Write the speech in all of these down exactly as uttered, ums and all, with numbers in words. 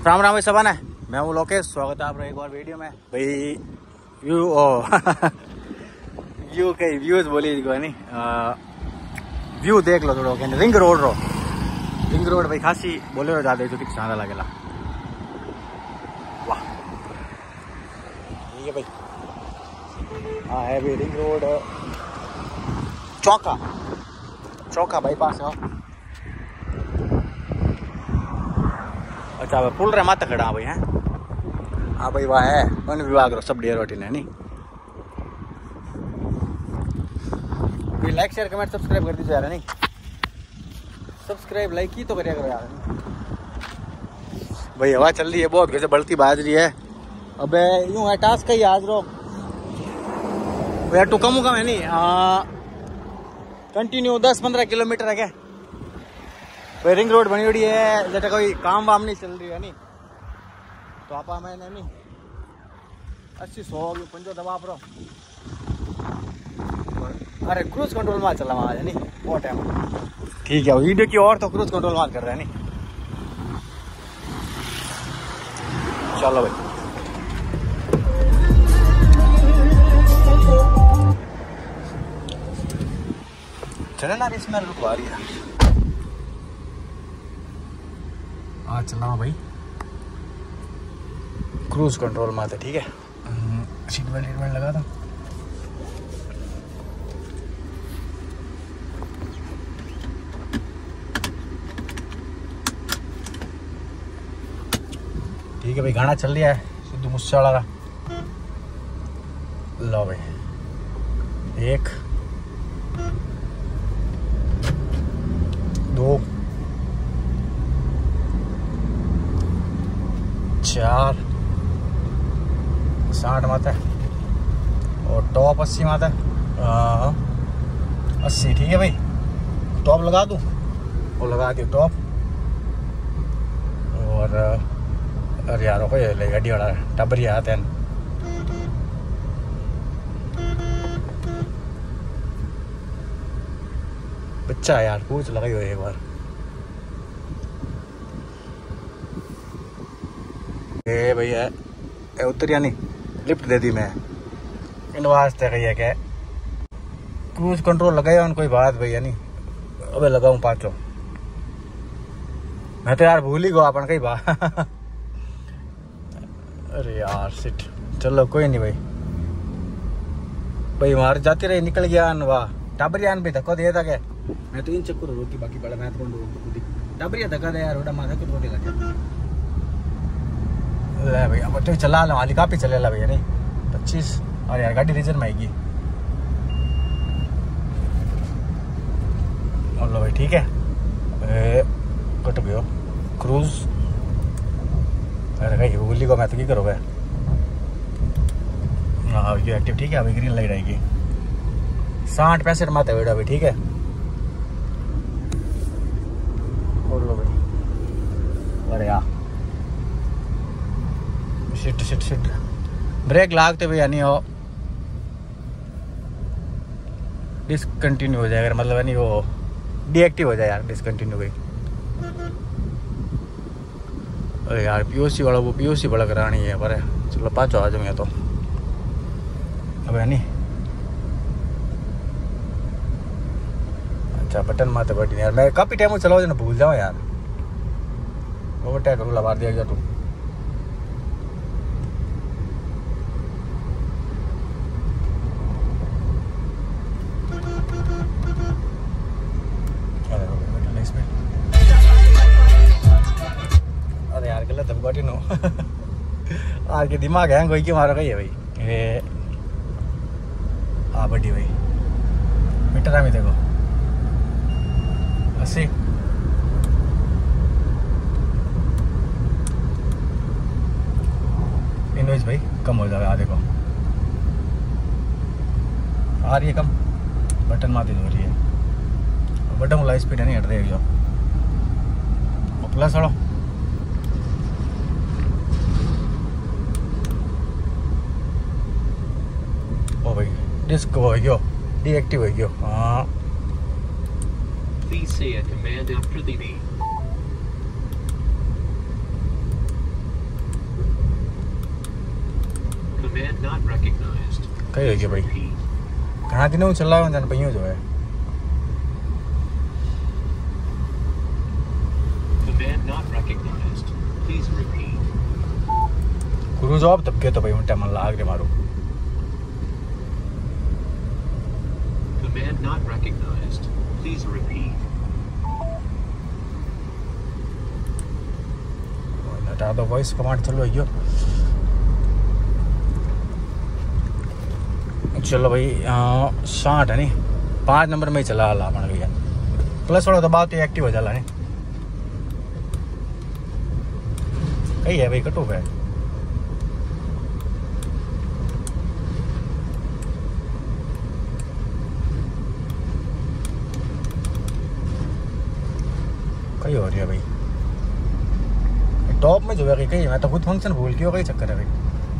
राम राम भाई सबन है, मैं हूँ लोकेश। स्वागत है आपका एक और वीडियो में। भाई व्यू ओ व्यू कई व्यूज बोली नहीं, व्यू देख लो थोड़ा। कहते रिंग रोड रो रिंग रोड भाई खासी बोले रो ज्यादा जो कि चांदा लगेला। वाह ठीक है भाई। हाँ है भाई रिंग रोड चौका चौका बाईपास है। अच्छा भाई पुल रहे माता खड़ा भाई हैं। हाँ भाई वाह है वन विभाग रो सब डेयर रोटी है नी। भाई लाइक शेयर कमेंट सब्सक्राइब कर दीजिए यार। नहीं सब्सक्राइब लाइक ही तो करिए करो यार। भाई हवा चल रही है बहुत, कैसे बढ़ती बाज रही है। अबे यूं है टास्क ही आज रो भैया टू कम कम है नहीं। कंटिन्यू दस पंद्रह किलोमीटर है क्या। भाई रिंग रोड बनी हुई है, जैसे कोई काम वाम नहीं चल रही है नहीं तो आप मैंने नहीं अस्सी सौ पंजो दबा आप रो। अरे क्रूज कंट्रोल मार चला वहाँ नहीं बहुत टाइम। ठीक है वीडियो की और तो क्रूज कंट्रोल मार कर रहे हैं नहीं। चलो भाई चले ना इसमें रुक आ रही है। हाँ चला भाई क्रूज कंट्रोल में था। ठीक है सीट बेल्ट सीट बेल्ट लगा था। ठीक है भाई गाना चल रहा है सिद्धू मूसेवाला का। लो भाई एक दो चार साठ माता है और टॉप अस्सी माता है अस्सी। ठीक है भाई टॉप लगा दूँ और लगा दियो टॉप। और अरे यार कोई ले गाड़ी वाला टबरिया आते हैं। बच्चा यार पूछ लगाई हो एक बार। ए भैया उतरिया नहीं लिफ्ट दे दी मैं इन वास्ते कही है क्या क्रूज कंट्रोल लगाया उन कोई बात भैया नहीं। अबे लगाऊं पाँचों मैं तो यार भूल ही गया अपन कई बात। अरे यार सिट चलो कोई नहीं भाई। भाई मार जाती रही निकल गया वाह। टाबरियान भी धक्का दिया था क्या। मैं तो इन चक्कर रोकी बाकी पड़ा मैं तो टाबरिया धक्का दे यार माथा कुछ रोटी लग गया। ले भाई अब तो चला लो हाली काफी चले ला भैया नहीं पच्चीस। और यार गाड़ी रीजन में आएगी। और लो भाई ठीक है कट गयो क्रूज। अरे भाई भूली को मैं तो क्या करोगे। हाँ ये एक्टिव ठीक है अभी ग्रीन लाइट आएगी। साठ पैंसठ माता बेटा भाई ठीक है। और लो भाई अरे यार शिट शिट शिट ब्रेक लागते भैया नहीं हो डिसकंटिन्यू हो जाएगा मतलब नहीं वो डीएक्टिव हो जाए यार डिसकंटिन्यू गई। अरे यार पीओसी वाला वो पीओसी बड़ा करानी है पर चलो पाँचों आ जाऊंगे तो अब नहीं। अच्छा बटन माते बटन यार मैं काफी टाइम चलाओ ना भूल जाओ यार। ओवरटेक करूँ लबार दिया गया तू। अरे यार गलत धमकाटी नो आज के दिमाग है कोई क्यों मारा गई है भाई। ये आ बड़ी भाई मीटर में देखो अस्सी। इनवेज भाई कम हो जाएगा देखो आ रही है कम बटन मार हो रही है। बटन वाला स्पीड नहीं हट देगी जो प्लस हड़ो। ओ भाई डिस्क हो गयो डीएक्टिव हो गयो। हाँ Please say a command after the beep. कई हो गया भाई घना दिन चला जाने पो जो है गुरु जवाब तब के तो भाई उन टाइम लाग रे मारो Command not recognized. Please repeat. नटा दो वॉइस कमांड चलो आइयो चलो भाई साठ है नी पाँच नंबर में ही चला ला अपन भैया प्लस वाला तो बात एक्टिव हो जाला है कही है भाई कटो है कही हो रही है भाई टॉप में जो है कहीं मैं तो खुद फंक्शन भूल गया कहीं चक्कर है भाई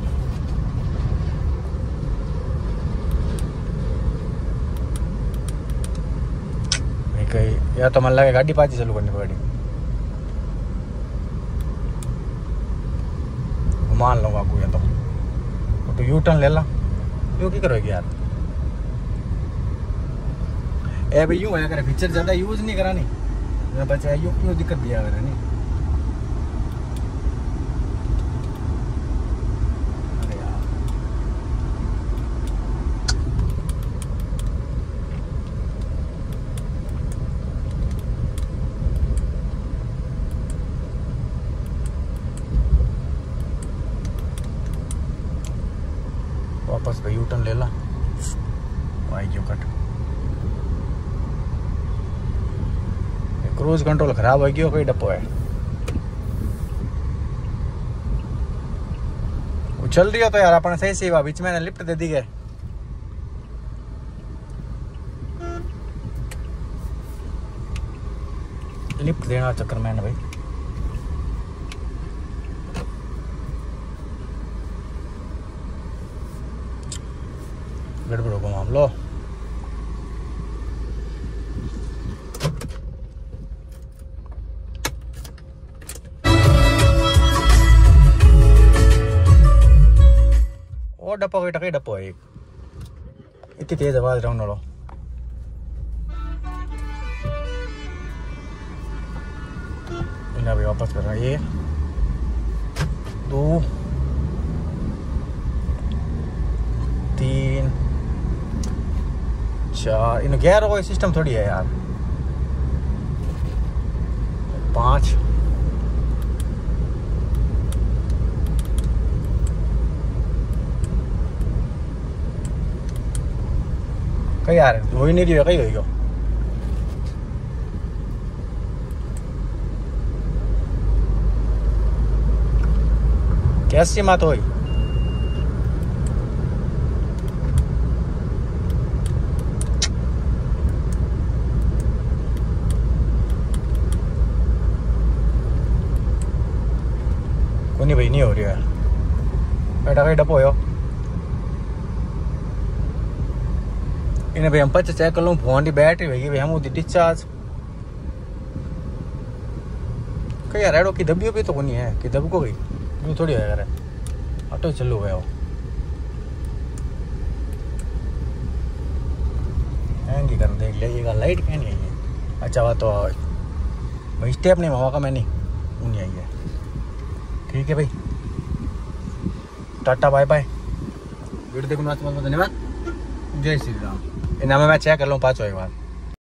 कहीं या तो मन लगे गाड़ी पाची चालू करनी पड़ी घुमान लूंगा आपको या तो तो यू टर्न ले ला यू की करोगे यार ए भाई यूँ है पिक्चर ज़्यादा यूज़ नहीं करा नहीं बच्चा यूँ क्यों दिक्कत दिया अगर नहीं वापस भाई यूटर्न ले ला आई क्यों कट क्रूज कंट्रोल खराब हो गया कोई डप्पो है वो चल रही हो तो यार अपन सही सही बीच में लिफ्ट दे दी गए लिफ्ट देना चक्कर में भाई गड़बड़ को मामलो और डप्पो कई टके डप्पो है इतनी तेज आवाज राउंड लो इन्हें अभी वापस कर रहा है ये दो तीन चार इन ग्यारह का सिस्टम थोड़ी है यार पाँच कई यार हो ही नहीं रही है कई होगी कैसी बात हुई नहीं भाई नहीं हो रही है बेटा कहीं डपो हो इन्हें भाई हम पच चेक कर लूँ फोन की बैटरी होगी भाई हम वो डिस्चार्ज कहीं यार एडो की दबियो भी तो कोनी है कि दब को गई यूँ थोड़ी है यार ऑटो चलो गया वो हैंग कर देख लिया लाइट क्या नहीं आई है अच्छा वह तो भाई स्टेप नहीं हुआ का मैं नहीं वो नहीं आई है ठीक है भाई टाटा बाय बाय वीडियो देखने धन्यवाद जय श्री राम इनाम मैं चेक कर लूँ पाँच एक बार